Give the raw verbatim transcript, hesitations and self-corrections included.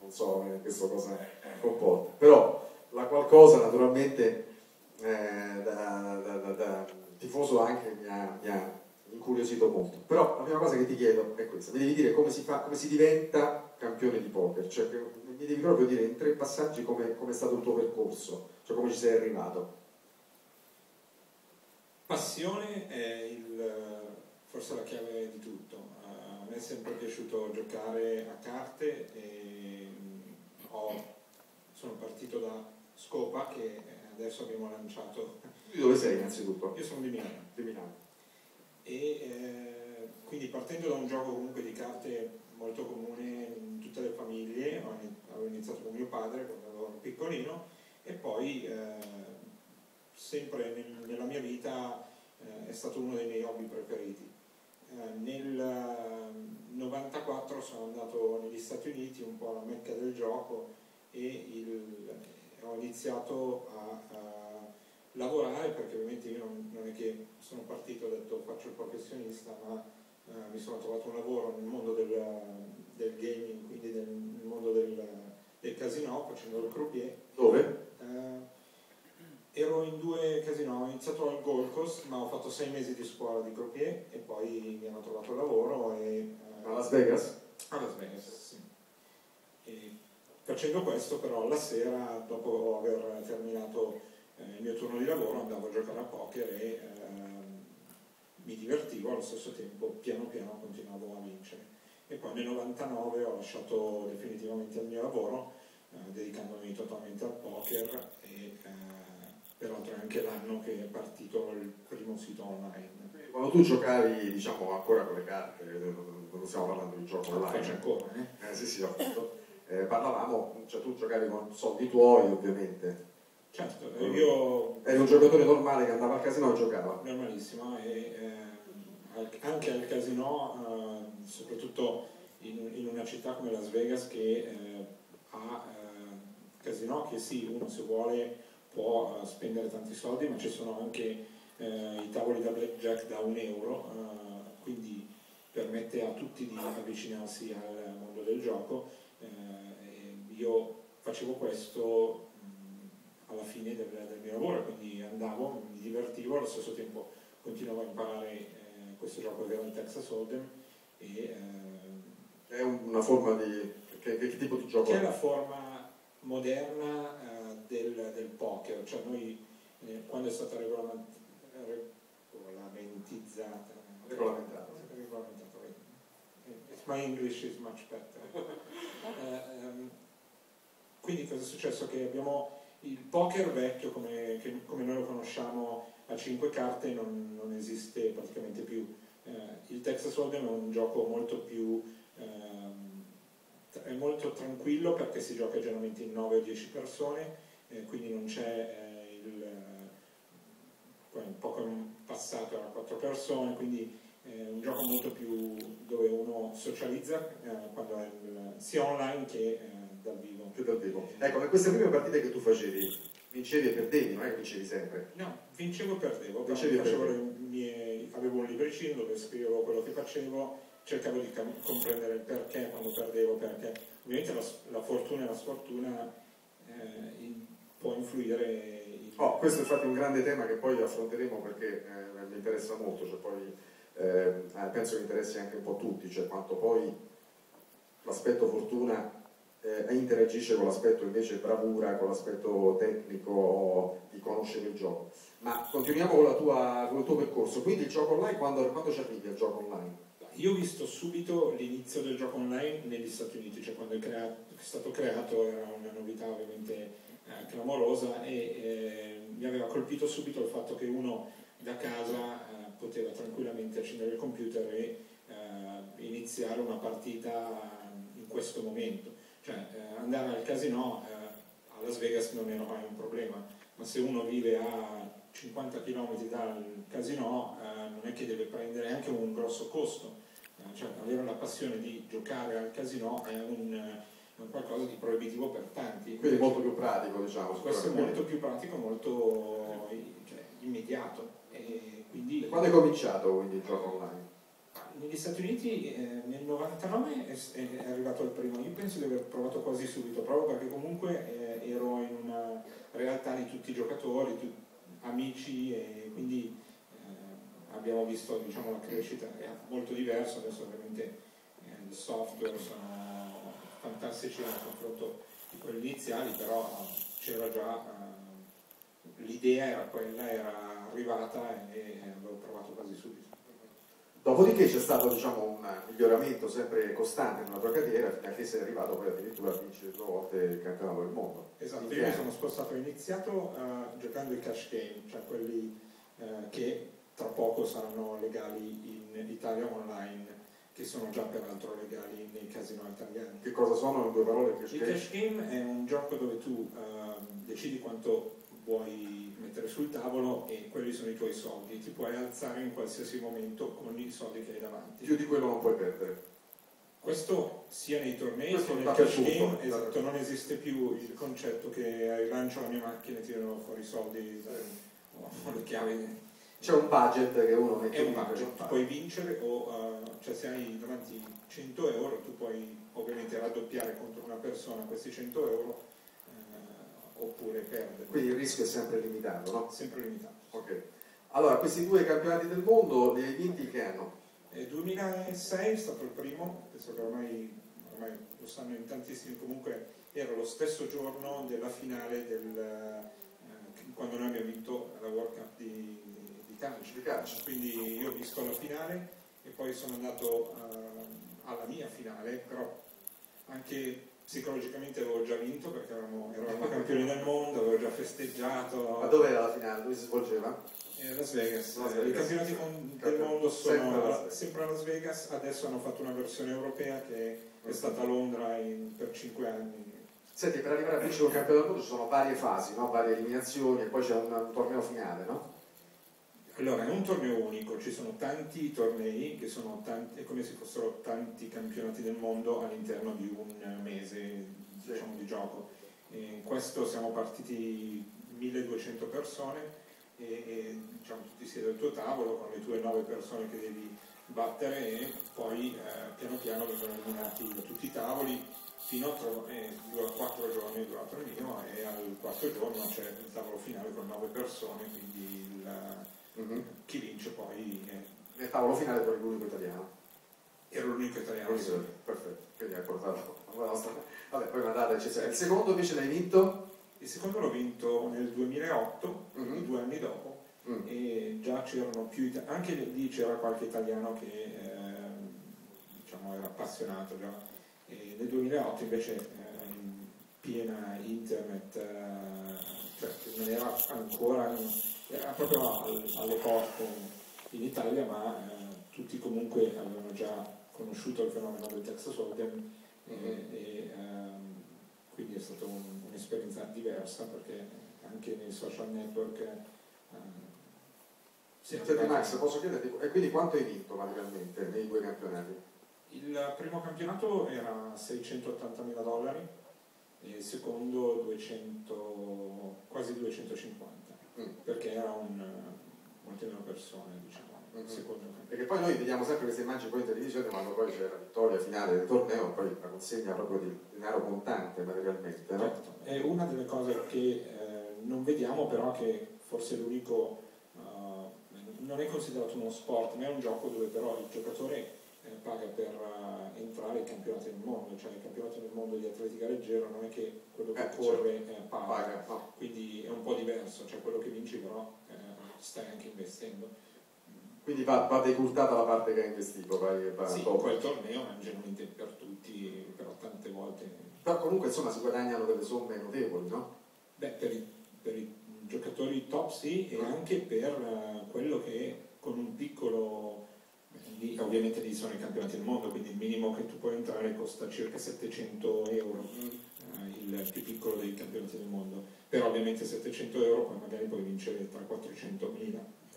non so eh, questo cosa comporta, però la qualcosa naturalmente eh, da, da, da, da tifoso anche mi ha, mi ha incuriosito molto. Però la prima cosa che ti chiedo è questa: mi devi dire come si fa, come si diventa campione di poker, cioè mi devi proprio dire in tre passaggi come è stato il tuo percorso, cioè come ci sei arrivato. Passione è il, forse la chiave di tutto. A me è sempre piaciuto giocare a carte e ho, sono partito da Scopa, che adesso abbiamo lanciato. Di dove sei innanzitutto? Io sono di Milano. Di Milano. E eh, quindi partendo da un gioco comunque di carte molto comune in tutte le famiglie, avevo iniziato con mio padre quando ero piccolino, e poi eh, sempre nel, nella mia vita eh, è stato uno dei miei hobby preferiti. Eh, nel novantaquattro sono andato negli Stati Uniti, un po' alla mecca del gioco, e il, ho iniziato a, a lavorare, perché ovviamente io non, non è che sono partito e ho detto faccio il professionista, ma eh, mi sono trovato un lavoro nel mondo del, del gaming, quindi nel, nel mondo del, del casino, facendo il croupier. Dove? Eh, ero in due casino, ho iniziato al Gold Coast, ma ho fatto sei mesi di scuola di croupier e poi mi hanno trovato lavoro. E, eh, a Las Vegas? A Las Vegas, sì. E facendo questo però la sera, dopo aver terminato eh, il mio turno di lavoro, andavo a giocare a poker e eh, mi divertivo, allo stesso tempo piano piano continuavo a vincere. E poi nel novantanove ho lasciato definitivamente il mio lavoro, eh, dedicandomi totalmente al poker, e eh, peraltro è anche l'anno che è partito il primo sito online. Quando tu giocavi, diciamo, ancora con le carte, non stiamo parlando di gioco online. Faccio ancora, eh? Eh sì, sì, ho fatto. Eh, parlavamo, cioè tu giocavi con soldi tuoi, ovviamente. Certo, io... Eri un giocatore normale che andava al casino e giocava? Normalissimo, e eh, anche al casino, eh, soprattutto in, in una città come Las Vegas, che eh, ha eh, casino che sì, uno se vuole può uh, spendere tanti soldi, ma ci sono anche uh, i tavoli da blackjack da un euro, uh, quindi permette a tutti di avvicinarsi al mondo del gioco. Uh, e io facevo questo mh, alla fine del, del mio lavoro, quindi andavo, mi divertivo, allo stesso tempo continuavo a imparare eh, questo gioco che era il Texas Hold'em. E, eh, è una forma di... Che, che tipo di gioco? Che è la forma moderna Del, del poker, cioè noi eh, quando è stata regolament, regolamentizzata, regolamentata, regolamentata, my English is much better. eh, um, quindi cosa è successo? Che abbiamo il poker vecchio come, che, come noi lo conosciamo a cinque carte, non, non esiste praticamente più. Eh, il Texas Hold'em è un gioco molto più eh, è molto tranquillo, perché si gioca generalmente in nove o dieci persone. Eh, quindi non c'è eh, il eh, un po' come passato a quattro persone, quindi è eh, un gioco molto più dove uno socializza eh, quando è il, sia online che eh, dal vivo. Più dal vivo. Ecco, ma queste prime partite che tu facevi, vincevi e perdevi, non è che vincevi sempre? No, vincevo e perdevo, vincevi e facevo le mie, avevo un libricino dove scrivevo quello che facevo, cercavo di comprendere il perché quando perdevo, perché ovviamente la, la fortuna e la sfortuna eh, in, può influire. In... Oh, questo è infatti un grande tema che poi affronteremo, perché eh, mi interessa molto, cioè poi eh, penso che interessi anche un po' tutti, cioè quanto poi l'aspetto fortuna eh, interagisce con l'aspetto invece bravura, con l'aspetto tecnico di conoscere il gioco. Ma continuiamo con, la tua, con il tuo percorso, quindi il gioco online, quando, quando ci arrivi al gioco online? Io ho visto subito l'inizio del gioco online negli Stati Uniti, cioè quando è, creato, è stato creato era una novità ovviamente eh, clamorosa, e eh, mi aveva colpito subito il fatto che uno da casa eh, poteva tranquillamente accendere il computer e eh, iniziare una partita in questo momento. Cioè eh, andare al casino eh, a Las Vegas non era mai un problema, ma se uno vive a cinquanta chilometri dal casino eh, non è che deve prendere anche un grosso costo. Cioè, avere la passione di giocare al casino è un, è un qualcosa di proibitivo per tanti. Quindi è molto più pratico, diciamo. Questo è molto più pratico, molto cioè, immediato. E quindi... E quando hai cominciato quindi il gioco online? negli Stati Uniti eh, nel novantanove è, è arrivato il primo, io penso di aver provato quasi subito, proprio perché comunque eh, ero in una realtà di tutti i giocatori, tu, amici, e quindi eh, abbiamo visto, diciamo, la crescita è molto diverso. Adesso ovviamente eh, il software sono fantastici nel confronto di quelli iniziali, però c'era già, eh, l'idea era quella, era arrivata e, e avevo provato quasi subito. Dopodiché c'è stato, diciamo, un miglioramento sempre costante nella tua carriera, fino a che sei arrivato poi addirittura a vincere due volte il campionato del mondo. Esatto, io mi sono spostato, ho iniziato uh, giocando i cash game, cioè quelli uh, che tra poco saranno legali in Italia online, che sono già peraltro legali nei casino italiani. Che cosa sono, in due parole, il cash il game? Il cash game è un gioco dove tu uh, decidi quanto vuoi mettere sul tavolo e quelli sono i tuoi soldi, ti puoi alzare in qualsiasi momento con i soldi che hai davanti. Più di quello non puoi perdere. Questo sia nei tornei Questo che nel cash game, esatto, non esiste più il concetto che rilancio la mia macchina e tirano fuori i soldi o le chiavi. C'è un budget che uno mette. È un budget, tu puoi vincere o uh, cioè se hai davanti cento euro tu puoi ovviamente raddoppiare contro una persona questi cento euro uh, oppure perdere. Quindi il rischio è sempre limitato, no? Sempre limitato. Ok. Allora, questi due campionati del mondo li hai vinti che anno? Nel duemilasei è stato il primo, penso che ormai, ormai lo sanno in tantissimi, comunque era lo stesso giorno della finale del, eh, quando noi abbiamo vinto la World Cup di, di, calcio. di calcio. Quindi io ho visto la finale e poi sono andato uh, alla mia finale, però anche psicologicamente avevo già vinto perché eravamo, eravamo campioni del mondo, avevo già festeggiato. Ma dove era la finale? Dove si svolgeva? Eh, Las Vegas. Las Eh, Vegas. I campionati mon- del mondo sono sempre a, Las sempre a Las Vegas, adesso hanno fatto una versione europea che è stata a Londra in, per cinque anni. Senti, per arrivare a vincere un campionato del mondo ci sono varie fasi, no? Varie eliminazioni e poi c'è un, un torneo finale, no? Allora, è un torneo unico, ci sono tanti tornei che sono tanti, è come se fossero tanti campionati del mondo all'interno di un mese, diciamo, di gioco. In questo siamo partiti milleduecento persone e, e diciamo, tu ti siedi al tuo tavolo con le tue nove persone che devi battere e poi eh, piano piano vengono eliminati da tutti i tavoli fino a tro- eh, dura quattro giorni, durato il mio, e al quarto giorno c'è il tavolo finale con nove persone, quindi il, mm-hmm. chi vince poi è... Nel tavolo finale eri l'unico italiano. Ero l'unico italiano, sì. Perfetto, quindi hai portato la nostra... Vabbè, poi mandate, il secondo invece l'hai vinto? Il secondo l'ho vinto nel duemilaotto, quindi mm-hmm. due anni dopo, mm. e già c'erano più italiani, anche lì c'era qualche italiano che eh, diciamo era appassionato già. E nel duemilaotto invece eh, in piena internet, eh, cioè non era ancora, era proprio al, alle porte in Italia, ma eh, tutti comunque avevano già conosciuto il fenomeno del Texas Hold'em mm-hmm. e, e um, quindi è stata un, un'esperienza diversa perché anche nei social network um, Senti Max, posso chiederti, e quindi quanto hai vinto materialmente nei due campionati? Il primo campionato era seicentottantamila dollari e il secondo duecento, quasi duecentocinquanta mm. perché era un molte meno persone, diciamo. Mm-hmm. Secondo me. Perché poi noi vediamo sempre queste immagini poi in televisione quando poi c'è la vittoria finale del torneo, poi la consegna proprio di denaro contante materialmente, no? Certo. È una delle cose che eh, non vediamo, però che forse è l'unico, uh, non è considerato uno sport, ma è un gioco dove però il giocatore eh, paga per uh, entrare ai campionati del mondo, cioè il campionato del mondo di atletica leggera non è che quello che eh, corre certo. eh, paga, paga no. Quindi è un po' diverso, cioè quello che vinci però eh, stai anche investendo. Quindi va, va decurtata la parte che hai investito, vai, va sì, dopo. Quel torneo è generalmente per tutti, però tante volte... Però comunque insomma si guadagnano delle somme notevoli, no? Beh, per i, per i giocatori top sì, e mm. anche per uh, quello che con un piccolo... Lì, ovviamente lì sono i campionati del mondo, quindi il minimo che tu puoi entrare costa circa settecento euro, mm. uh, il più piccolo dei campionati del mondo. Però ovviamente settecento euro poi magari puoi vincere tra quattrocentomila.